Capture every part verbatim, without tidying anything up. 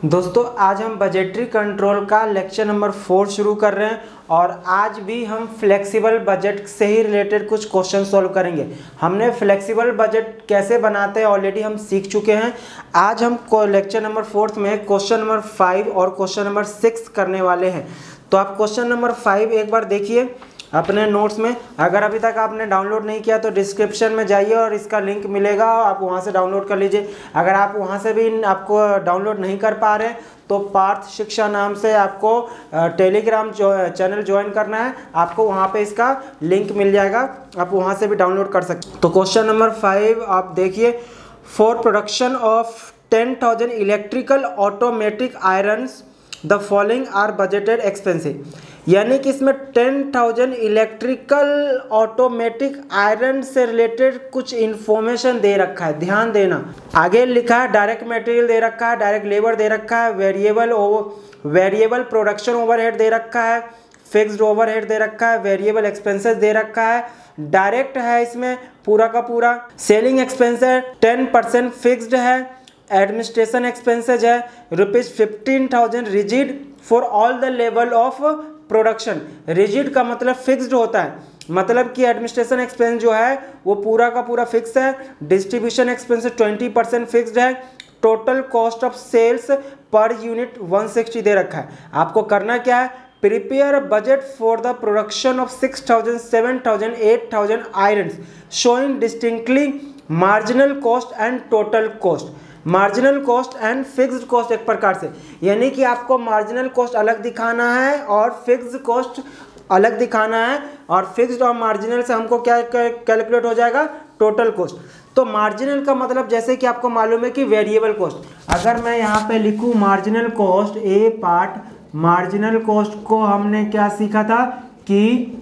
दोस्तों आज हम बजटरी कंट्रोल का लेक्चर नंबर फोर शुरू कर रहे हैं और आज भी हम फ्लेक्सिबल बजट से ही रिलेटेड कुछ क्वेश्चन सॉल्व करेंगे। हमने फ्लेक्सिबल बजट कैसे बनाते हैं ऑलरेडी हम सीख चुके हैं। आज हम लेक्चर नंबर फोर्थ में क्वेश्चन नंबर फाइव और क्वेश्चन नंबर सिक्स करने वाले हैं। तो आप क्वेश्चन नंबर फाइव एक बार देखिए अपने नोट्स में। अगर अभी तक आपने डाउनलोड नहीं किया तो डिस्क्रिप्शन में जाइए और इसका लिंक मिलेगा, आप वहां से डाउनलोड कर लीजिए। अगर आप वहां से भी आपको डाउनलोड नहीं कर पा रहे हैं तो पार्थ शिक्षा नाम से आपको टेलीग्राम जो चैनल ज्वाइन करना है, आपको वहां पे इसका लिंक मिल जाएगा, आप वहां से भी डाउनलोड कर सकते हैं। तो क्वेश्चन नंबर फाइव आप देखिए, for production of ten thousand electrical automatic irons the following are budgeted expensive. यानी कि इसमें ten thousand electrical automatic iron से रिलेटेड कुछ इंफॉर्मेशन दे रखा है, ध्यान देना। आगे लिखा है डायरेक्ट मटेरियल दे रखा है, डायरेक्ट लेबर दे रखा है, वेरिएबल वेरिएबल प्रोडक्शन ओवरहेड दे रखा है, फिक्स्ड ओवरहेड दे रखा है, वेरिएबल एक्सपेंसेस दे रखा है, डायरेक्ट है इसमें पूरा का पूरा, सेलिंग एक्सपेंस है, टेन परसेंट फिक्स्ड है, एडमिनिस्ट्रेशन एक्सपेंसेज है, rupees fifteen thousand rigid for all the level of production. Rigid का मतलब फिक्स्ड होता है, मतलब कि एडमिनिस्ट्रेशन एक्सपेंस जो है वो पूरा का पूरा फिक्स है, distribution expense twenty percent fixed है, total cost of sales per unit one sixty दे रखा है। आपको करना क्या है, prepare budget for the production of six thousand seven thousand eight thousand irons showing distinctly marginal cost and total cost. Marginal cost and fixed cost एक प्रकार से, यानी कि आपको मार्जिनल कॉस्ट अलग दिखाना है और फिक्स्ड कॉस्ट अलग दिखाना है, और फिक्स्ड और मार्जिनल से हमको क्या कैलकुलेट हो जाएगा, टोटल कॉस्ट। तो मार्जिनल का मतलब जैसे कि आपको मालूम है कि वेरिएबल कॉस्ट। अगर मैं यहाँ पे लिखूँ marginal cost A part, marginal cost को हमने क्या सीखा था कि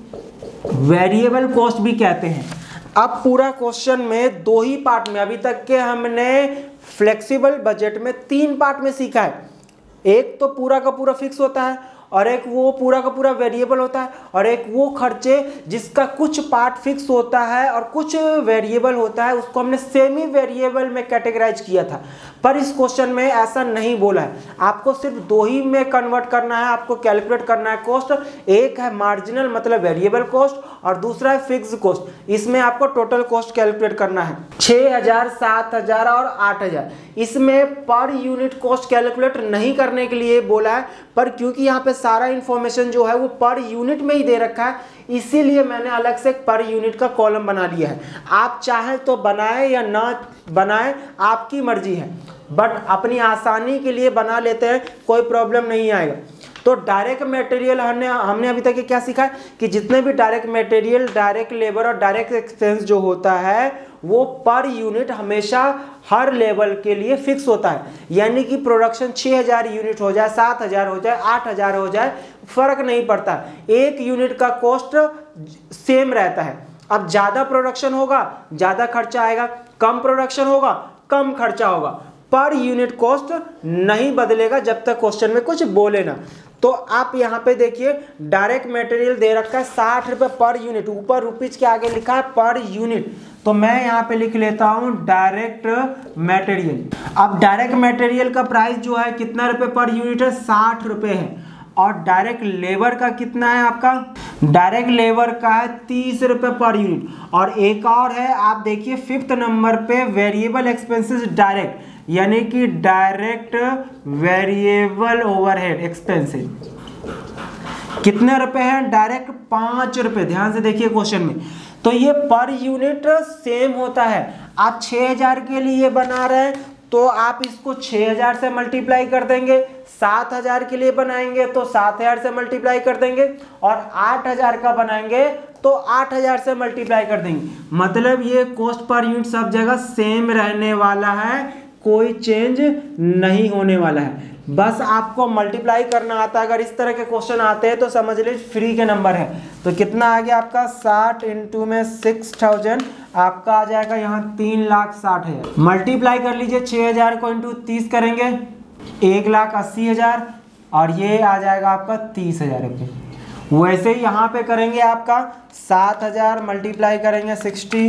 वेरिएबल कॉस्ट भी कहते हैं। अब पूरा क्वेश्चन में दो ही पार्ट में, अभी तक के हमने फ्लेक्सिबल बजट में तीन पार्ट में सीखा है। एक तो पूरा का पूरा फिक्स होता है, और एक वो पूरा का पूरा वेरिएबल होता है, और एक वो खर्चे जिसका कुछ पार्ट फिक्स होता है और कुछ वेरिएबल होता है, उसको हमने सेमी वेरिएबल में कैटेगराइज किया था। पर इस क्वेश्चन में ऐसा नहीं बोला है, आपको सिर्फ दो ही में कन्वर्ट करना है, आपको कैलकुलेट करना है कॉस्ट। एक है मार्जिनल मतलब वेरिएबल कॉस्ट, और दूसरा है फिक्स्ड कॉस्ट। इसमें आपको टोटल कॉस्ट कैलकुलेट करना है, छः हजार सात हजार और आठ हजार। इसमें पर यूनिट कॉस्ट कैलकुलेट नहीं करने के लिए बोला है, पर क्योंकि यहाँ पे सारा इंफॉर्मेशन जो है वो पर यूनिट में ही दे रखा है, इसीलिए मैंने अलग से पर यूनिट का कॉलम बना लिया है। आप चाहे तो बनाएं या ना बनाएं, आपकी मर्जी है, बट अपनी आसानी के लिए बना लेते हैं, कोई प्रॉब्लम नहीं आएगा। तो डायरेक्ट मटेरियल हमने हमने अभी तक क्या सीखा है कि जितने भी डायरेक्ट मटेरियल, डायरेक्ट लेबर और डायरेक्ट एक्सपेंस जो होता है वो पर यूनिट हमेशा हर लेवल के लिए फिक्स होता है। यानी कि प्रोडक्शन छः हज़ार यूनिट हो जाए, सात हज़ार हो जाए, आठ हज़ार हो जाए, फर्क नहीं पड़ता, एक यूनिट का कॉस्ट सेम रहता है। अब ज़्यादा प्रोडक्शन होगा ज़्यादा खर्चा आएगा, कम प्रोडक्शन होगा कम खर्चा होगा, पर यूनिट कॉस्ट नहीं बदलेगा जब तक क्वेश्चन में कुछ बोले ना। तो आप यहाँ पे देखिए डायरेक्ट मटेरियल दे रखा है साठ रुपये पर यूनिट, ऊपर रुपीज के आगे लिखा है पर यूनिट, तो मैं यहाँ पे लिख लेता हूँ डायरेक्ट मटेरियल। अब डायरेक्ट मटेरियल का प्राइस जो है कितना रुपए पर यूनिट है, साठ रुपये है। और डायरेक्ट लेबर का कितना है आपका, डायरेक्ट लेबर का है तीस रुपये पर यूनिट। और एक और है, आप देखिए फिफ्थ नंबर पे वेरिएबल एक्सपेंसेस डायरेक्ट, यानी कि डायरेक्ट वेरिएबल ओवरहेड एक्सपेंसेस कितने रुपए हैं, डायरेक्ट पाँच रुपये। ध्यान से देखिए क्वेश्चन में, तो ये पर यूनिट सेम होता है। आप छः हजार के लिए बना रहे हैं तो आप इसको छः हजार से मल्टीप्लाई कर देंगे, सात हजार के लिए बनाएंगे तो सात हजार से मल्टीप्लाई कर देंगे, और आठ हजार का बनाएंगे तो आठ हजार से मल्टीप्लाई कर देंगे। मतलब ये कॉस्ट पर यूनिट सब जगह सेम रहने वाला है, कोई चेंज नहीं होने वाला है। बस आपको मल्टीप्लाई करना आता है। अगर इस तरह के क्वेश्चन आते हैं तो समझ लीजिए फ्री के नंबर है। तो कितना आ गया आपका, साठ इंटू में सिक्स थाउजेंड, आपका आ जाएगा यहाँ तीन लाख साठ हजार। मल्टीप्लाई कर लीजिए, छः हजार को इंटू तीस करेंगे एक लाख अस्सी हजार, और ये आ जाएगा आपका तीस हजार रुपये। वैसे ही यहाँ पे करेंगे आपका सात हजार मल्टीप्लाई करेंगे सिक्सटी,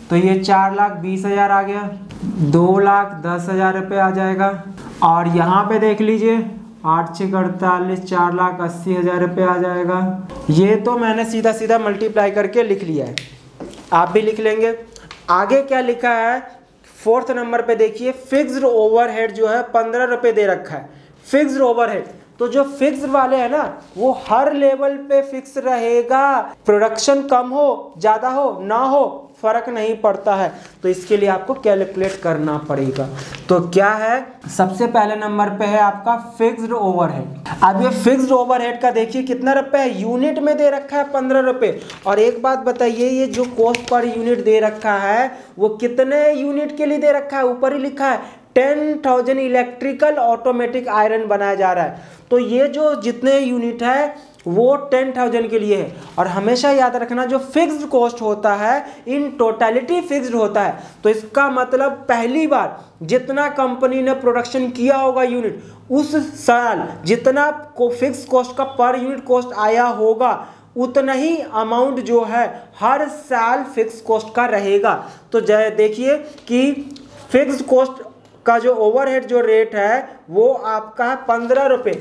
तो ये चार लाख बीस हज़ार आ गया, दो लाख दस हज़ार रुपये आ जाएगा। और यहाँ पे देख लीजिए आठ छः अड़तालीस, चार लाख अस्सी हज़ार रुपये आ जाएगा। ये तो मैंने सीधा सीधा मल्टीप्लाई करके लिख लिया है, आप भी लिख लेंगे। आगे क्या लिखा है फोर्थ नंबर पे देखिए, फिक्स्ड ओवरहेड जो है पंद्रह रुपये दे रखा है। फिक्स्ड ओवरहेड तो जो फिक्स वाले है ना वो हर लेवल पे फिक्स रहेगा, प्रोडक्शन कम हो ज़्यादा हो ना हो फर्क नहीं पड़ता है। तो इसके लिए आपको कैलकुलेट करना पड़ेगा। तो क्या है, सबसे पहले नंबर पे है आपका फिक्स्ड ओवरहेड। अब ये फिक्स्ड ओवरहेड का देखिए कितना रुपए है, यूनिट में दे रखा है पंद्रह रुपये। और एक बात बताइए, ये जो कॉस्ट पर यूनिट दे रखा है वो कितने यूनिट के लिए दे रखा है, ऊपर ही लिखा है ten thousand electrical automatic iron बनाया जा रहा है। तो ये जो जितने यूनिट है वो टेन थाउजेंड के लिए है। और हमेशा याद रखना जो फिक्स्ड कॉस्ट होता है इन टोटलिटी फिक्स्ड होता है। तो इसका मतलब पहली बार जितना कंपनी ने प्रोडक्शन किया होगा यूनिट, उस साल जितना को फिक्स कॉस्ट का पर यूनिट कॉस्ट आया होगा उतना ही अमाउंट जो है हर साल फिक्स कॉस्ट का रहेगा। तो देखिए कि फिक्स्ड कॉस्ट का जो ओवरहेड जो रेट है वो आपका है पंद्रह रुपये।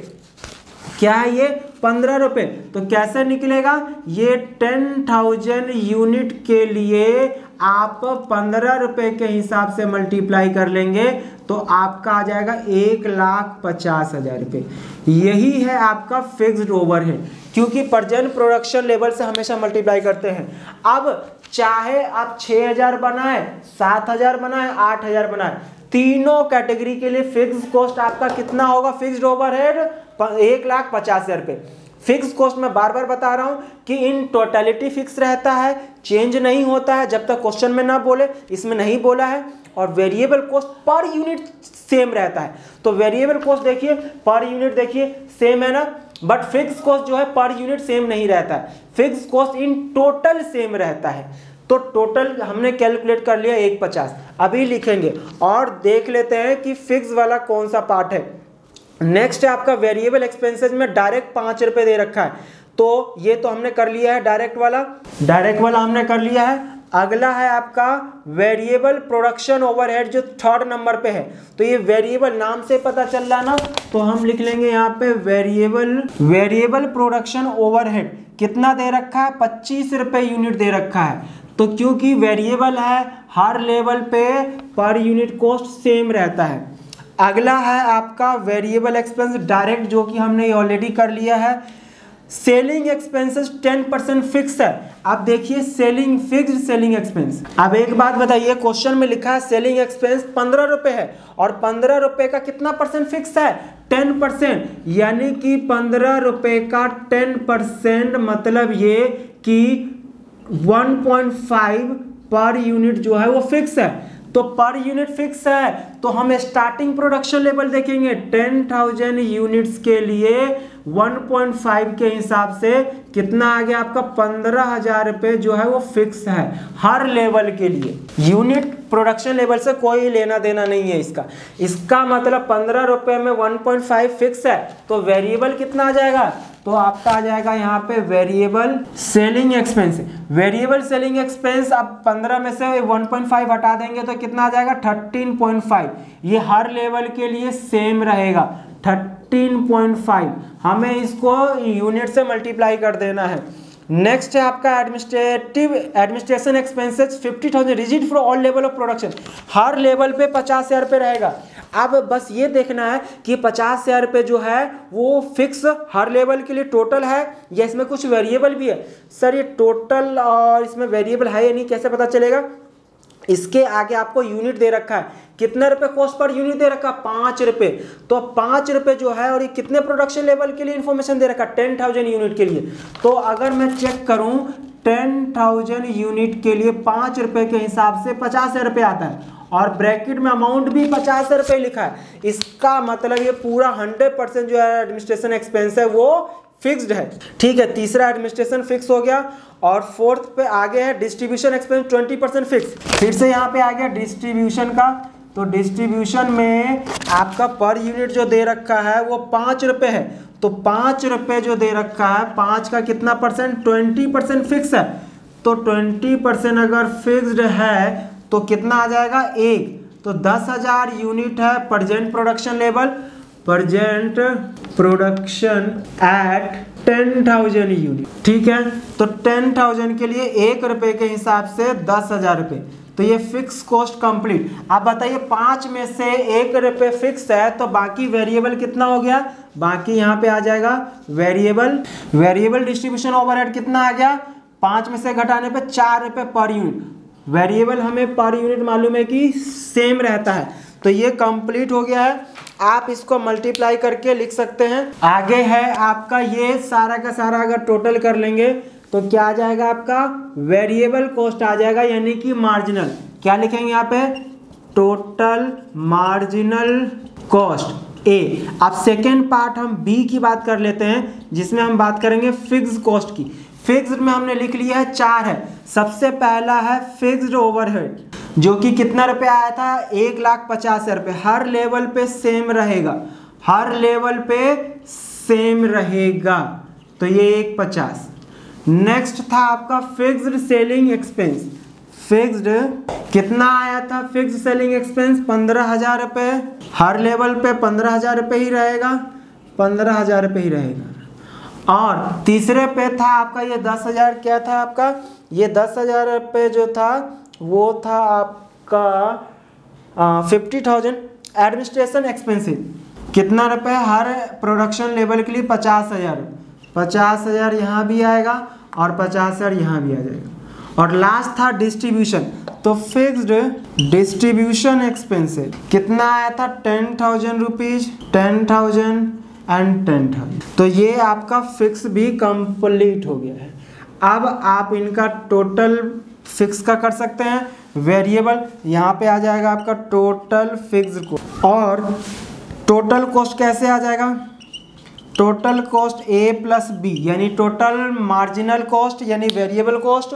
क्या है ये, पंद्रह रुपये। तो कैसे निकलेगा, ये टेन थाउजेंड यूनिट के लिए आप पंद्रह रुपये के हिसाब से मल्टीप्लाई कर लेंगे तो आपका आ जाएगा एक लाख पचास हजार रुपये। यही है आपका फिक्स्ड ओवरहेड, क्योंकि प्रेजेंट प्रोडक्शन लेवल से हमेशा मल्टीप्लाई करते हैं। अब चाहे आप छः हजार बनाए, सात हजार बनाए, आठ हजार बनाए, तीनों कैटेगरी के लिए फिक्स कॉस्ट आपका कितना होगा, फिक्स्ड ओवरहेड एक लाख पचास हजार रुपये। फिक्स कॉस्ट में बार बार बता रहा हूं कि इन टोटलिटी फिक्स रहता है, चेंज नहीं होता है जब तक क्वेश्चन में ना बोले, इसमें नहीं बोला है। और variable cost per unit same रहता है। तो वेरिएबल कॉस्ट देखिए पर यूनिट देखिए सेम है ना, बट फिक्स कॉस्ट जो है पर यूनिट सेम नहीं रहता है, fix cost in total same रहता है। तो टोटल हमने कैलकुलेट कर लिया एक पचास, अभी लिखेंगे और देख लेते हैं कि फिक्स वाला कौन सा पार्ट है। नेक्स्ट है आपका वेरिएबल एक्सपेंसेस में डायरेक्ट पाँच रुपये दे रखा है, तो ये तो हमने कर लिया है डायरेक्ट वाला, डायरेक्ट वाला हमने कर लिया है। अगला है आपका वेरिएबल प्रोडक्शन ओवरहेड जो थर्ड नंबर पे है। तो ये वेरिएबल नाम से पता चल रहा ना, तो हम लिख लेंगे यहाँ पे वेरिएबल वेरिएबल प्रोडक्शन ओवरहेड कितना दे रखा है, पच्चीस रुपये यूनिट दे रखा है। तो क्योंकि वेरिएबल है हर लेवल पे पर यूनिट कॉस्ट सेम रहता है। अगला है आपका वेरिएबल एक्सपेंस डायरेक्ट, जो कि हमने ऑलरेडी कर लिया है। Selling expenses ten percent fix है। अब देखिए सेलिंग फिक्स्ड सेलिंग एक्सपेंस। अब एक बात बताइए, क्वेश्चन में लिखा है सेलिंग एक्सपेंस पंद्रह रुपये है और पंद्रह रुपये का कितना परसेंट फिक्स है, टेन परसेंट। यानी कि पंद्रह रुपये का टेन परसेंट मतलब ये कि one point five per unit जो है वो फिक्स है। तो पर यूनिट फिक्स है तो हम स्टार्टिंग प्रोडक्शन लेवल देखेंगे, टेन थाउजेंड यूनिट्स के लिए वन पॉइंट फाइव के हिसाब से कितना आ गया आपका, पंद्रह हजार रुपये जो है वो फिक्स है हर लेवल के लिए। यूनिट प्रोडक्शन लेवल से कोई लेना देना नहीं है इसका। इसका मतलब पंद्रह रुपये में वन पॉइंट फाइव फिक्स है, तो वेरिएबल कितना आ जाएगा, तो आपका आ जाएगा यहाँ पे variable selling expense. Variable selling expense अब पंद्रह में से वन पॉइंट फाइव हटा देंगे तो कितना आ जाएगा, थर्टीन पॉइंट फाइव। ये हर लेवल के लिए सेम रहेगा, थर्टीन पॉइंट फाइव। हमें इसको यूनिट से मल्टीप्लाई कर देना है। नेक्स्ट है आपका administrative administration expenses fifty thousand rigid for all level of production. हर लेवल पे पचास हजार रुपये रहेगा। अब बस ये देखना है कि पचास हजार रुपये जो है वो फिक्स हर लेवल के लिए टोटल है या इसमें कुछ वेरिएबल भी है। सर ये टोटल और इसमें वेरिएबल है या नहीं कैसे पता चलेगा, इसके आगे आपको यूनिट दे रखा है, कितने रुपए कॉस्ट पर यूनिट दे रखा है, पाँच रुपये। तो पाँच रुपये जो है और ये कितने प्रोडक्शन लेवल के लिए इन्फॉर्मेशन दे रखा है, टेन थाउजेंड यूनिट के लिए। तो अगर मैं चेक करूं टेन थाउजेंड यूनिट के लिए पाँच रुपये के हिसाब से पचास हजार रुपये आता है और ब्रैकेट में अमाउंट भी पचास हजार रुपये लिखा है। इसका मतलब ये पूरा हंड्रेड परसेंट जो है एडमिनिस्ट्रेशन एक्सपेंस है वो फिक्स्ड है। ठीक है, तीसरा एडमिनिस्ट्रेशन फिक्स हो गया। और फोर्थ पे आगे है distribution expense twenty percent fix. फिर से यहाँ पे आ गया डिस्ट्रीब्यूशन का। तो डिस्ट्रीब्यूशन में आपका पर यूनिट जो दे रखा है वो पाँच रुपये है। तो पाँच रुपये जो दे रखा है, पाँच का कितना परसेंट, ट्वेंटी परसेंट फिक्स है। तो ट्वेंटी परसेंट अगर फिक्स्ड है तो कितना आ जाएगा एक, तो दस हजार यूनिट है present production level, present production at ten thousand unit, ठीक है। तो टेन थाउजेंड के लिए एक रुपए के हिसाब से दस हजार रुपये, तो ये फिक्स कॉस्ट कंप्लीट। आप बताइए पाँच में से एक रुपये फिक्स है तो बाकी वेरिएबल कितना हो गया, बाकी यहाँ पे आ जाएगा वेरिएबल, वेरिएबल डिस्ट्रीब्यूशन ओवरहेड कितना आ गया, पाँच में से घटाने पे चार रुपये पर यूनिट, वेरिएबल हमें पर यूनिट मालूम है कि सेम रहता है, तो ये कंप्लीट हो गया है। आप इसको मल्टीप्लाई करके लिख सकते हैं। आगे है आपका ये सारा का सारा अगर टोटल कर लेंगे तो क्या आ जाएगा, आपका वेरिएबल कॉस्ट आ जाएगा, यानी कि मार्जिनल। क्या लिखेंगे यहाँ पे, टोटल मार्जिनल कॉस्ट ए। अब सेकेंड पार्ट हम बी की बात कर लेते हैं, जिसमें हम बात करेंगे फिक्स्ड कॉस्ट की। फिक्स्ड में हमने लिख लिया है, चार है। सबसे पहला है फिक्स्ड ओवरहेड, जो कि कितना रुपया आया था, एक लाख पचास हजार रुपये। हर लेवल पे सेम रहेगा, हर लेवल पे सेम रहेगा, तो ये एक पचास। नेक्स्ट था आपका फिक्स्ड सेलिंग एक्सपेंस। फिक्स्ड कितना आया था, फिक्स्ड सेलिंग एक्सपेंस पंद्रह हजार रुपये, हर लेवल पे पंद्रह हजार रुपये ही रहेगा, पंद्रह हजार रुपये ही रहेगा। और तीसरे पे था आपका ये दस हजार, क्या था आपका ये दस हजार रुपये जो था वो था आपका फिफ्टी थाउजेंड एडमिनिस्ट्रेशन एक्सपेंसिव। कितना रुपए, हर प्रोडक्शन लेवल के लिए पचास हजार, पचास हजार यहाँ भी आएगा और पचास हजार यहाँ भी आ जाएगा। और लास्ट था डिस्ट्रीब्यूशन, तो फिक्स्ड डिस्ट्रीब्यूशन एक्सपेंसिव कितना आया था, ten thousand rupees, ten thousand and ten thousand. तो ये आपका फिक्स भी कंप्लीट हो गया है। अब आप इनका टोटल फिक्स का कर सकते हैं, वेरिएबल यहाँ पे आ जाएगा आपका टोटल फिक्स्ड कॉस्ट। और टोटल कॉस्ट कैसे आ जाएगा, total cost A plus B, यानी टोटल मार्जिनल कॉस्ट यानी वेरिएबल कॉस्ट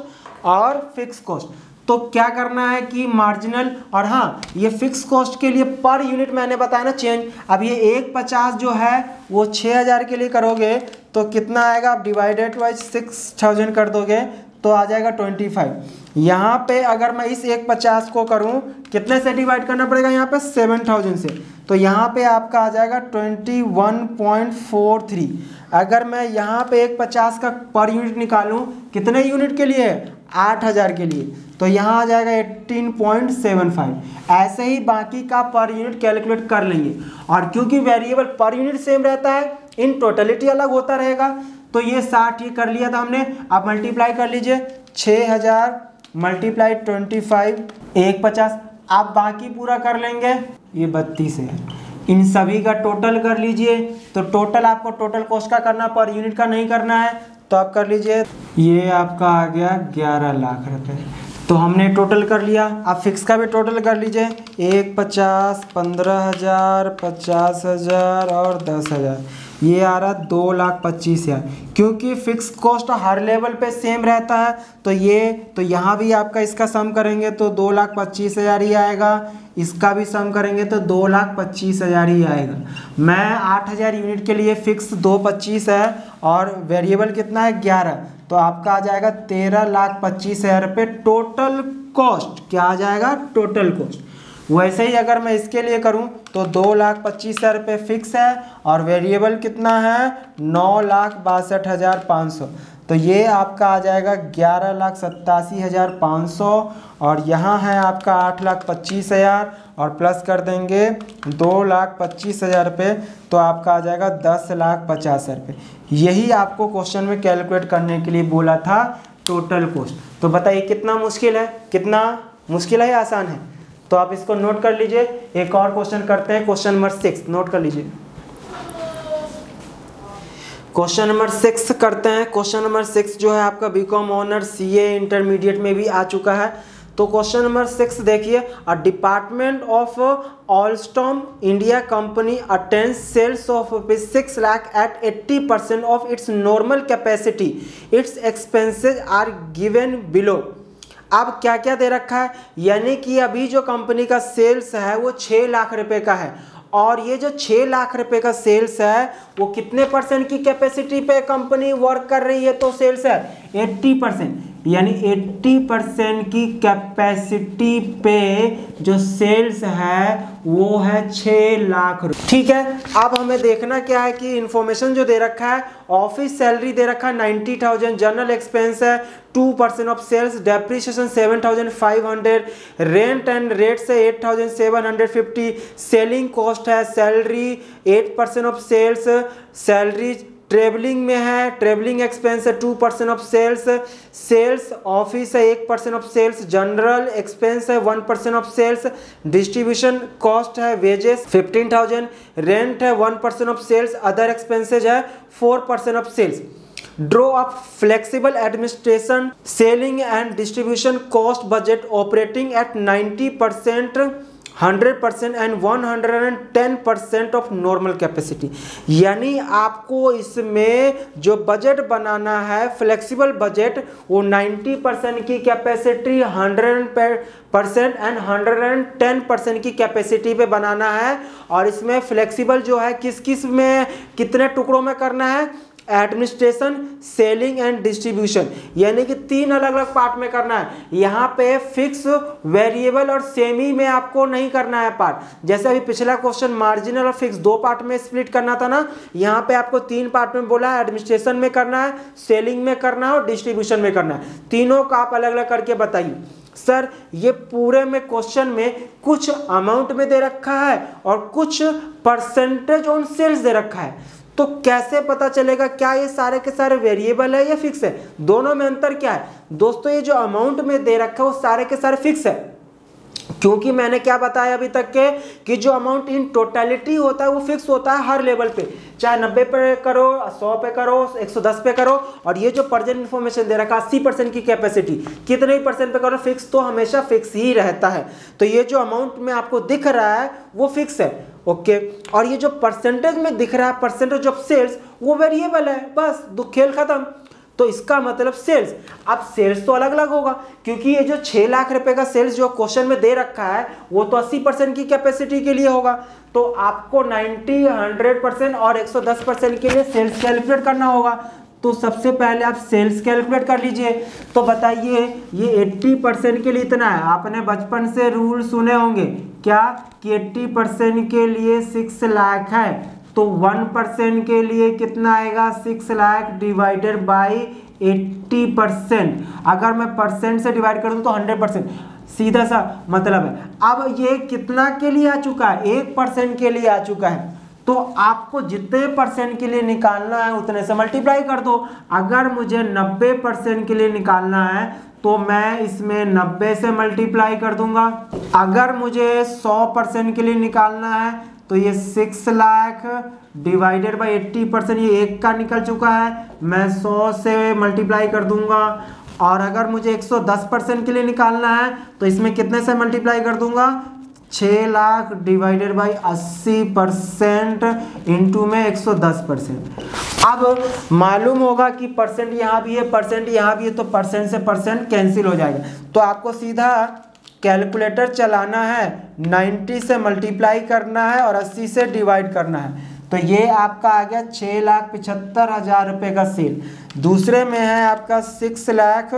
और फिक्स कॉस्ट। तो क्या करना है कि मार्जिनल, और हाँ ये फिक्स कॉस्ट के लिए पर यूनिट मैंने बताया ना चेंज। अब ये एक पचास जो है वो छः हज़ार के लिए करोगे तो कितना आएगा, आप डिवाइडेड बाई सिक्स थाउजेंड कर दोगे तो आ जाएगा ट्वेंटी फाइव। यहाँ पे अगर मैं इस एक पचास को करूँ कितने से डिवाइड करना पड़ेगा, यहाँ पे सेवन थाउजेंड से, तो यहाँ पे आपका आ जाएगा twenty one point four three. अगर मैं यहाँ पे एक पचास का पर यूनिट निकालूँ कितने यूनिट के लिए, आठ हज़ार के लिए, तो यहाँ आ जाएगा एटीन पॉइंट सेवन फाइव। ऐसे ही बाकी का पर यूनिट कैलकुलेट कर लेंगे। और क्योंकि वेरिएबल पर यूनिट सेम रहता है, इन टोटलिटी अलग होता रहेगा, तो ये साठ ये कर लिया था हमने। आप मल्टीप्लाई कर लीजिए, छः हज़ार मल्टीप्लाई ट्वेंटी फाइव, एक पचास। आप बाकी पूरा कर लेंगे, ये बत्तीस है। इन सभी का टोटल कर लीजिए, तो टोटल आपको टोटल कॉस्ट का करना, पर यूनिट का नहीं करना है, तो आप कर लीजिए। ये आपका आ गया ग्यारह लाख रुपए। तो हमने टोटल कर लिया। आप फिक्स का भी टोटल कर लीजिए, एक पचास, पंद्रह हज़ार, पचास हज़ार और दस हज़ार, ये आ रहा दो लाख पच्चीस हज़ार। क्योंकि फिक्स कॉस्ट हर लेवल पे सेम रहता है, तो ये तो यहाँ भी आपका इसका सम करेंगे तो दो लाख पच्चीस हज़ार ही आएगा, इसका भी सम करेंगे तो दो लाख पच्चीस हज़ार ही आएगा। मैं आठ हज़ार यूनिट के लिए फिक्स दो पच्चीस है और वेरिएबल कितना है ग्यारह, तो आपका आ जाएगा तेरह लाख पच्चीस हज़ार रुपये टोटल कॉस्ट। क्या आ जाएगा, टोटल कॉस्ट। वैसे ही अगर मैं इसके लिए करूं तो दो लाख पच्चीस हज़ार रुपये फिक्स है और वेरिएबल कितना है, नौ लाख बासठ हज़ार पाँच सौ। तो ये आपका आ जाएगा ग्यारह लाख सत्तासी हज़ार पाँच सौ। और यहाँ है आपका आठ लाख पच्चीस हज़ार और प्लस कर देंगे दो लाख पच्चीस हज़ार रुपये, तो आपका आ जाएगा दस लाख पचास हज़ार रुपये। यही आपको क्वेश्चन में कैलकुलेट करने के लिए बोला था, टोटल कॉस्ट। तो बताइए कितना मुश्किल है, कितना मुश्किल है या आसान है। तो आप इसको नोट कर लीजिए। एक और क्वेश्चन करते हैं, क्वेश्चन नंबर सिक्स, नोट कर लीजिए। क्वेश्चन नंबर सिक्स करते हैं। क्वेश्चन नंबर सिक्स जो है आपका बीकॉम ऑनर सीए इंटरमीडिएट में भी आ चुका है। तो क्वेश्चन नंबर सिक्स देखिए, a department of Alstom India company attends sales of six lakh at eighty percent of its normal capacity, its expenses are given below. अब क्या क्या दे रखा है, यानी कि अभी जो कंपनी का सेल्स है वो छः लाख रुपए का है और ये जो छः लाख रुपए का सेल्स है वो कितने परसेंट की कैपेसिटी पे कंपनी वर्क कर रही है, तो सेल्स है अस्सी परसेंट। यानी अस्सी परसेंट की कैपेसिटी पे जो सेल्स है वो है छः लाख रुपए। ठीक है, अब हमें देखना क्या है कि इंफॉर्मेशन जो दे रखा है, ऑफिस सैलरी दे रखा है नाइन्टी थाउजेंड, जनरल एक्सपेंस है two percent of sales, depreciation seven thousand five hundred, rent and rates है eight thousand seven hundred fifty, selling cost है salary eight percent of sales, salary travelling में है, travelling expense है two percent of sales, sales office है एक percent of sales, general expense है one percent of sales, distribution cost है wages fifteen thousand, rent है one percent of sales, other expenses है four percent of sales. Draw up flexible administration selling and distribution cost budget operating at ninety percent, hundred percent and one hundred ten percent of normal capacity. यानी आपको इसमें जो budget बनाना है flexible budget, वो ninety percent की capacity, hundred percent and hundred ten percent की capacity पे बनाना है। और इसमें फ्लेक्सिबल जो है किस किस में कितने टुकड़ों में करना है, एडमिनिस्ट्रेशन, सेलिंग एंड डिस्ट्रीब्यूशन, यानी कि तीन अलग अलग पार्ट में करना है। यहाँ पे फिक्स, वेरिएबल और सेमी में आपको नहीं करना है पार्ट। जैसे अभी पिछला क्वेश्चन मार्जिनल और फिक्स दो पार्ट में स्प्लिट करना था ना, यहाँ पे आपको तीन पार्ट में बोला है, एडमिनिस्ट्रेशन में करना है, सेलिंग में करना है और डिस्ट्रीब्यूशन में करना है। तीनों का आप अलग अलग करके बताइए। सर ये पूरे में क्वेश्चन में कुछ अमाउंट में दे रखा है और कुछ परसेंटेज ऑन सेल्स दे रखा है, तो कैसे पता चलेगा क्या ये सारे के सारे वेरिएबल है या फिक्स है? दोनों में अंतर क्या है दोस्तों? ये जो अमाउंट में दे रखा है वो सारे के सारे फिक्स है, क्योंकि मैंने क्या बताया अभी तक के कि जो अमाउंट इन टोटलिटी होता है वो फिक्स होता है हर लेवल पे, चाहे नब्बे पे करो, सौ पे करो, एक सौ दस पे करो। और ये जो प्रेजेंट इन्फॉर्मेशन दे रखा है अस्सी परसेंट की कैपेसिटी, कितने ही परसेंट पे करो, फिक्स तो हमेशा फिक्स ही रहता है। तो ये जो अमाउंट में आपको दिख रहा है वो फिक्स है, ओके। और ये जो परसेंटेज में दिख रहा है, परसेंटेज ऑफ सेल्स, वो वेरिएबल है, बस दो खेल खत्म। तो इसका मतलब सेल्स, अब सेल्स तो अलग अलग होगा, क्योंकि ये जो छह लाख रुपए का सेल्स जो क्वेश्चन में दे रखा है वो तो अस्सी परसेंट की कैपेसिटी के लिए होगा, तो आपको नब्बे, हंड्रेड परसेंट और एक सौ दस परसेंट के लिए सेल्स कैलकुलेट करना होगा। तो सबसे पहले आप सेल्स कैलकुलेट कर लीजिए। तो बताइए ये अस्सी परसेंट के लिए इतना है, आपने बचपन से रूल सुने होंगे क्या कि अस्सी परसेंट के लिए सिक्स लाख है, तो वन परसेंट के लिए कितना आएगा, सिक्स लाख डिवाइडेड बाई अस्सी परसेंट। अगर मैं परसेंट से डिवाइड कर दूं तो हंड्रेड परसेंट, सीधा सा मतलब है। अब ये कितना के लिए आ चुका है, एक परसेंट के लिए आ चुका है, तो आपको जितने परसेंट के लिए निकालना है उतने से मल्टीप्लाई कर दो। अगर मुझे नब्बे परसेंट के लिए निकालना है तो मैं इसमें नब्बे से मल्टीप्लाई कर दूंगा। अगर मुझे सौ परसेंट के लिए निकालना है तो ये six lakh divided by eighty percent, ये एक का निकल चुका है, मैं सौ से मल्टीप्लाई कर दूंगा। और अगर मुझे एक सौ दस परसेंट के लिए निकालना है तो इसमें कितने से मल्टीप्लाई कर दूंगा, छः लाख डिवाइडेड बाई अस्सी परसेंट इंटू में एक सौ दस परसेंट। अब मालूम होगा कि परसेंट यहाँ भी है, परसेंट यहाँ भी है, तो परसेंट से परसेंट कैंसिल हो जाएगा। तो आपको सीधा कैलकुलेटर चलाना है, नब्बे से मल्टीप्लाई करना है और अस्सी से डिवाइड करना है। तो ये आपका आ गया छः लाख पिछहत्तर हज़ार रुपये का सेल। दूसरे में है आपका सिक्स लाख,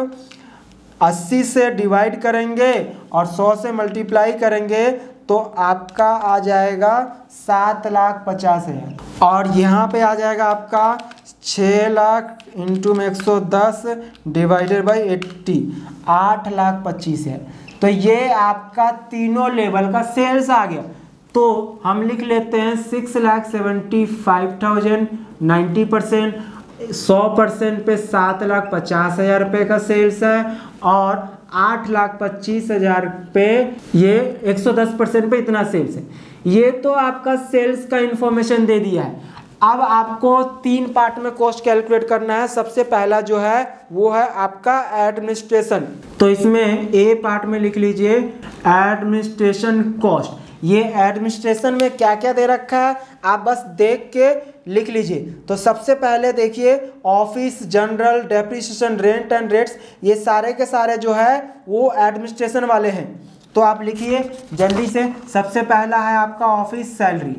अस्सी से डिवाइड करेंगे और सौ से मल्टीप्लाई करेंगे तो आपका आ जाएगा सात लाख पचास हज़ार। और यहाँ पे आ जाएगा आपका छः लाख इंटू में एक सौ दस डिवाइडेड बाई एट्टी, आठ लाख पच्चीस है। तो ये आपका तीनों लेवल का सेल्स आ गया। तो हम लिख लेते हैं six lakh seventy five thousand, ninety percent, सौ परसेंट पे सात लाख पचास हज़ार रुपये का सेल्स है और आठ लाख पच्चीस हज़ार पे ये एक सौ दस परसेंट पे इतना सेल्स है। ये तो आपका सेल्स का इंफॉर्मेशन दे दिया है। अब आपको तीन पार्ट में कॉस्ट कैलकुलेट करना है। सबसे पहला जो है वो है आपका एडमिनिस्ट्रेशन। तो इसमें ए पार्ट में लिख लीजिए एडमिनिस्ट्रेशन कॉस्ट। ये एडमिनिस्ट्रेशन में क्या क्या दे रखा है आप बस देख के लिख लीजिए। तो सबसे पहले देखिए office, general, depreciation, rent and rates, ये सारे के सारे जो है वो एडमिनिस्ट्रेशन वाले हैं। तो आप लिखिए जल्दी से। सबसे पहला है आपका office salary.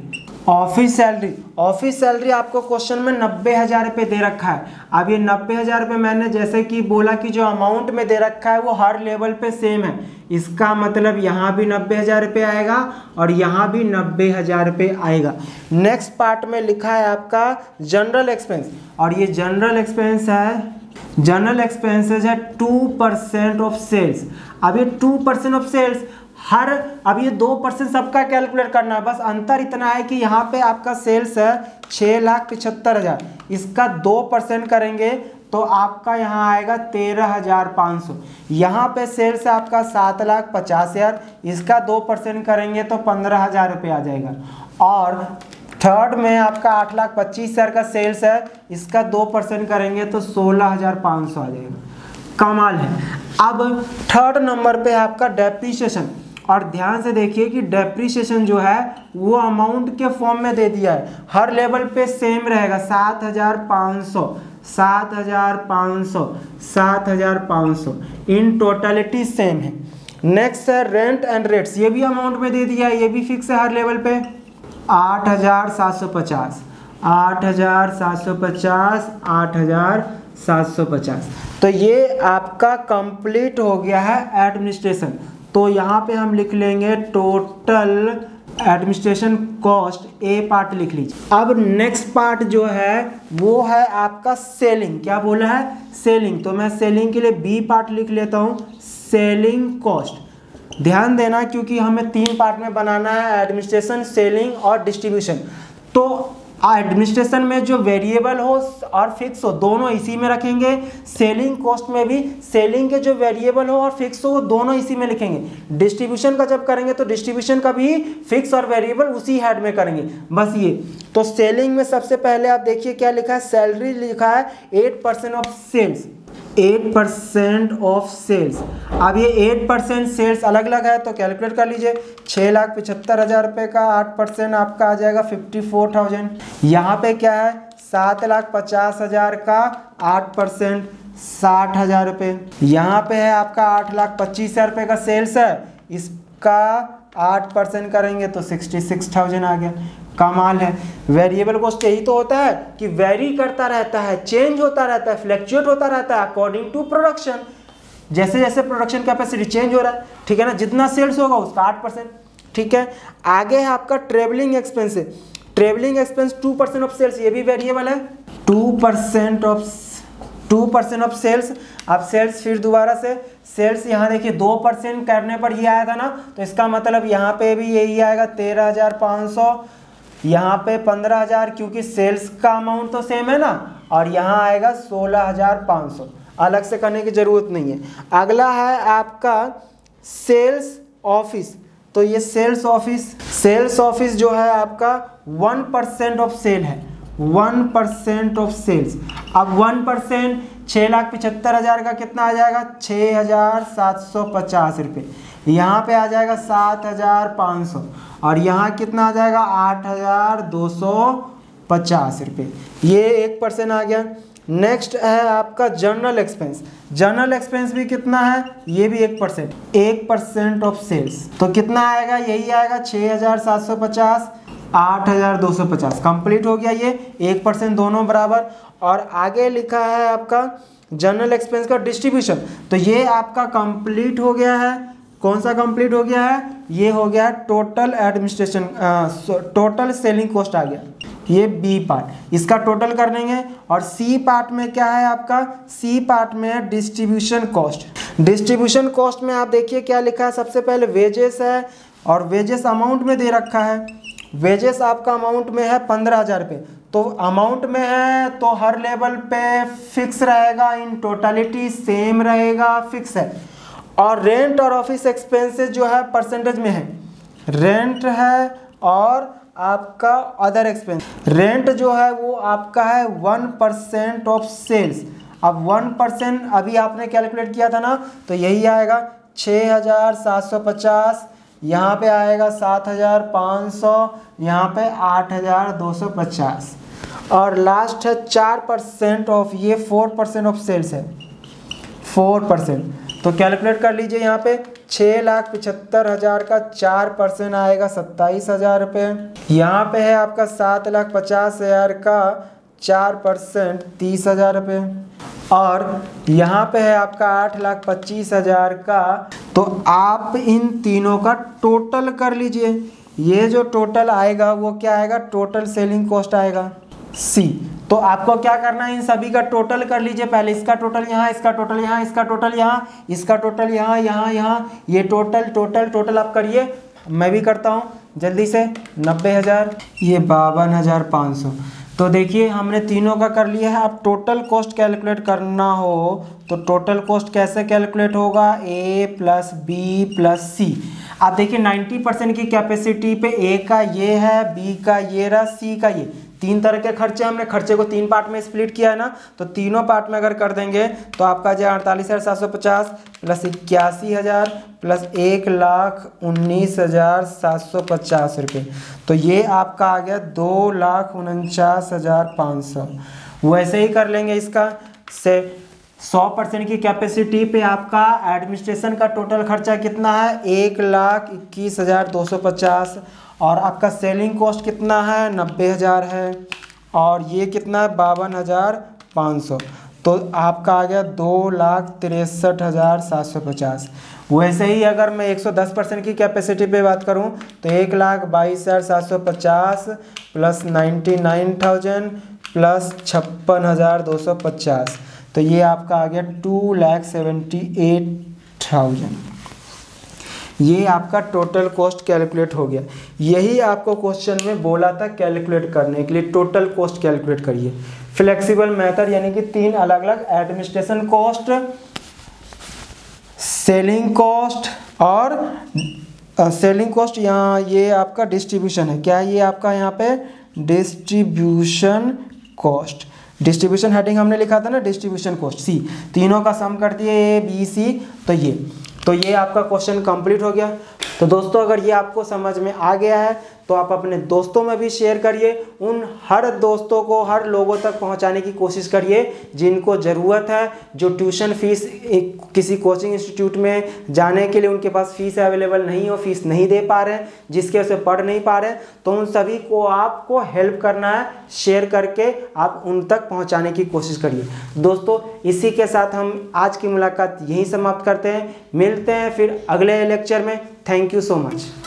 Office salary, office salary आपको क्वेश्चन में नब्बे हज़ार रुपये दे रखा है। अब ये नब्बे हज़ार रुपये मैंने जैसे कि बोला कि जो अमाउंट में दे रखा है वो हर लेवल पे सेम है, इसका मतलब यहाँ भी नब्बे हज़ार रुपये आएगा और यहाँ भी नब्बे हज़ार रुपये आएगा। नेक्स्ट पार्ट में लिखा है आपका जनरल एक्सपेंस, और ये जनरल एक्सपेंस है, जनरल एक्सपेंसेस है टू परसेंट ऑफ सेल्स। अब ये टू परसेंट ऑफ सेल्स हर, अब ये दो परसेंट सबका कैलकुलेट करना है, बस अंतर इतना है कि यहाँ पे आपका सेल्स है छः लाख पिछहत्तर हज़ार, इसका दो परसेंट करेंगे तो आपका यहाँ आएगा तेरह हज़ार पाँच सौ। यहाँ पे सेल्स है आपका सात लाख पचास हज़ार, इसका दो परसेंट करेंगे तो पंद्रह हज़ार रुपये आ जाएगा। और थर्ड में आपका आठ लाख पच्चीस हज़ार का सेल्स है, इसका दो परसेंट करेंगे तो सोलह हज़ार पाँच सौ आ जाएगा। कमाल है। अब थर्ड नंबर पे आपका डेप्रीशिएशन, और ध्यान से देखिए कि डेप्रीशिएशन जो है वो अमाउंट के फॉर्म में दे दिया है, हर लेवल पे सेम रहेगा, सात हज़ार पाँच सौ, सात हज़ार पाँच सौ, सात हज़ार पाँच सौ, इन टोटलिटी सेम है। नेक्स्ट है रेंट एंड रेट्स, ये भी अमाउंट में दे दिया है, ये भी फिक्स है हर लेवल पे, आठ हज़ार सात सौ पचास, आठ हज़ार सात सौ पचास, आठ हज़ार सात सौ पचास। तो ये आपका कंप्लीट हो गया है एडमिनिस्ट्रेशन। तो यहाँ पे हम लिख लेंगे total administration cost, A part लिख लीजिए। अब नेक्स्ट पार्ट जो है वो है आपका सेलिंग, क्या बोला है सेलिंग, तो मैं सेलिंग के लिए बी पार्ट लिख लेता हूँ, सेलिंग कॉस्ट। ध्यान देना क्योंकि हमें तीन पार्ट में बनाना है, एडमिनिस्ट्रेशन, सेलिंग और डिस्ट्रीब्यूशन। तो एडमिनिस्ट्रेशन में जो वेरिएबल हो और फिक्स हो दोनों इसी में रखेंगे, सेलिंग कॉस्ट में भी सेलिंग के जो वेरिएबल हो और फिक्स हो वो दोनों इसी में लिखेंगे। डिस्ट्रीब्यूशन का जब करेंगे तो डिस्ट्रीब्यूशन का भी फिक्स और वेरिएबल उसी हेड में करेंगे, बस ये। तो सेलिंग में सबसे पहले आप देखिए क्या लिखा है, सैलरी लिखा है eight percent of sales, eight percent of sales. अब ये एट परसेंट सेल्स अलग अलग है तो कैलकुलेट कर लीजिए, छः लाख पिछहत्तर हज़ार रुपये का आठ परसेंट आपका आ जाएगा फिफ्टी फोर थाउजेंड। यहाँ पे क्या है, सात लाख पचास हज़ार का आठ परसेंट साठ हज़ार रुपये। यहाँ पे है आपका आठ लाख पच्चीस हज़ार रुपये का सेल्स है, इसका आठ परसेंट करेंगे तो सिक्सटी सिक्स थाउजेंड आ गया। कमाल है। वेरिएबल कॉस्ट यही तो होता है कि वेरी करता रहता है, चेंज होता रहता है, फ्लैक्चुएट होता रहता है अकॉर्डिंग टू प्रोडक्शन। जैसे जैसे प्रोडक्शन कैपेसिटी चेंज हो रहा है, ठीक है ना, जितना सेल्स होगा उसका आठ परसेंट। ठीक है, आगे है आपका travelling expense. Travelling expense two percent of sales, ये भी वेरिएबल है, two percent of two percent of sales. अब सेल्स फिर दोबारा से सेल्स यहाँ देखिए दो परसेंट करने पर ये आया था ना, तो इसका मतलब यहाँ पे भी यही आएगा तेरह हज़ार पाँच सौ, यहाँ पे पंद्रह हज़ार क्योंकि सेल्स का अमाउंट तो सेम है ना, और यहाँ आएगा सोलह हज़ार पाँच सौ, अलग से करने की ज़रूरत नहीं है। अगला है आपका सेल्स ऑफिस। तो ये सेल्स ऑफिस, सेल्स ऑफिस जो है आपका वन परसेंट ऑफ सेल है, वन परसेंट ऑफ सेल्स। अब वन परसेंट छः लाख पिछहत्तर हज़ार का कितना आ जाएगा, छः हज़ार सात सौ पचास रुपये। यहाँ पे आ जाएगा सात हज़ार पाँच सौ, और यहाँ कितना आ जाएगा आठ हज़ार दो सौ पचास रुपये। ये एक परसेंट आ गया। नेक्स्ट है आपका जनरल एक्सपेंस। जनरल एक्सपेंस भी कितना है, ये भी एक परसेंट, एक परसेंट ऑफ सेल्स। तो कितना आएगा, यही आएगा छः हज़ार सात सौ पचास, आठ हज़ार दो सौ पचास। कंप्लीट हो गया ये, एक परसेंट दोनों बराबर। और आगे लिखा है आपका जनरल एक्सपेंस का डिस्ट्रीब्यूशन। तो ये आपका कंप्लीट हो गया है। कौन सा कंप्लीट हो गया है, ये हो गया total administration, total selling cost आ गया, ये बी पार्ट। इसका टोटल कर लेंगे। और सी पार्ट में क्या है आपका, सी पार्ट में है डिस्ट्रीब्यूशन कॉस्ट। डिस्ट्रीब्यूशन कॉस्ट में आप देखिए क्या लिखा है, सबसे पहले वेजेस है, और वेजेस अमाउंट में दे रखा है। वेजेस आपका अमाउंट में है पंद्रह हज़ार रुपये, तो अमाउंट में है तो हर लेवल पे फिक्स रहेगा, इन टोटलिटी सेम रहेगा, फिक्स है। और रेंट और ऑफिस एक्सपेंसेस जो है परसेंटेज में है, रेंट है और आपका अदर एक्सपेंस। रेंट जो है वो आपका है वन परसेंट ऑफ सेल्स। अब वन परसेंट अभी आपने कैलकुलेट किया था ना, तो यही आएगा छः हज़ार सात सौ पचास, यहाँ पे आएगा सात हज़ार पाँच सौ, यहाँ पे आठ हज़ार दो सौ पचास, और लास्ट है चार परसेंट ऑफ, ये फोर परसेंट ऑफ सेल्स है, फोर परसेंट। तो कैलकुलेट कर लीजिए यहाँ पे छः लाख पचहत्तर हज़ार का चार परसेंट आएगा सत्ताईस हज़ार रुपये। यहाँ पे है आपका सात लाख पचास हज़ार का चार परसेंट तीस हज़ार रुपये। और यहाँ पे है आपका आठ लाख पच्चीस हज़ार का। तो आप इन तीनों का टोटल कर लीजिए। ये जो टोटल आएगा वो क्या आएगा, टोटल सेलिंग कॉस्ट आएगा सी। तो आपको क्या करना है, इन सभी का टोटल कर लीजिए। पहले इसका टोटल यहाँ, इसका टोटल यहाँ, इसका टोटल यहाँ, इसका टोटल यहाँ, यहाँ यहाँ, ये टोटल टोटल टोटल आप करिए। मैं भी करता हूँ जल्दी से। नब्बे हज़ार, ये बावन हज़ार पाँच सौ। तो देखिए हमने तीनों का कर लिया है। अब टोटल कॉस्ट कैलकुलेट करना हो तो टोटल कॉस्ट कैसे कैलकुलेट होगा, A plus B plus C. आप देखिए नब्बे परसेंट की कैपेसिटी पे ए का ये है, बी का ये रहा, सी का ये। तीन तरह के खर्चे, हमने खर्चे को तीन पार्ट में स्प्लिट किया है ना, तो तीनों पार्ट में अगर कर देंगे तो आपका जो अड़तालीस हज़ार सात सौ पचास प्लस इक्यासी हज़ार प्लस एक लाख उन्नीस हज़ार सात सौ पचास रुपये, तो ये आपका आ गया दो लाख उनचास हज़ार पाँच सौ। वैसे ही कर लेंगे इसका से सौ परसेंट की कैपेसिटी पे आपका एडमिनिस्ट्रेशन का टोटल खर्चा कितना है, एक लाख इक्कीस हज़ार दो सौ पचास। और आपका सेलिंग कॉस्ट कितना है, नब्बे हज़ार है। और ये कितना है, बावन हज़ार पाँच सौ। तो आपका आ गया दो लाख तिरसठ हज़ार सात सौ पचास। वैसे ही अगर मैं एक सौ दस परसेंट की कैपेसिटी पे बात करूं तो एक लाख बाईस हज़ार सात सौ पचास plus ninety nine thousand plus छप्पन हज़ार दो सौ पचास। तो ये आपका आ गया two lakh seventy eight thousand. ये आपका टोटल कॉस्ट कैलकुलेट हो गया। यही आपको क्वेश्चन में बोला था कैलकुलेट करने के लिए, टोटल कॉस्ट कैलकुलेट करिए। फ्लेक्सिबल मेथड यानी कि तीन अलग अलग, एडमिनिस्ट्रेशन कॉस्ट, सेलिंग कॉस्ट और सेलिंग कॉस्ट। यहाँ ये आपका डिस्ट्रीब्यूशन है, क्या है ये आपका यहाँ पे डिस्ट्रीब्यूशन कॉस्ट। डिस्ट्रीब्यूशन हेडिंग हमने लिखा था ना, डिस्ट्रीब्यूशन कॉस्ट सी। तीनों का सम कर दिए ए बी सी, तो ये तो ये आपका क्वेश्चन कंप्लीट हो गया। तो दोस्तों अगर ये आपको समझ में आ गया है तो आप अपने दोस्तों में भी शेयर करिए। उन हर दोस्तों को, हर लोगों तक पहुंचाने की कोशिश करिए जिनको ज़रूरत है, जो ट्यूशन फीस एक किसी कोचिंग इंस्टीट्यूट में जाने के लिए उनके पास फीस अवेलेबल नहीं हो, फीस नहीं दे पा रहे हैं, जिसके वजह से पढ़ नहीं पा रहे हैं, तो उन सभी को आपको हेल्प करना है। शेयर करके आप उन तक पहुँचाने की कोशिश करिए। दोस्तों इसी के साथ हम आज की मुलाकात यहीं समाप्त करते हैं। मिलते हैं फिर अगले लेक्चर में। Thank you so much.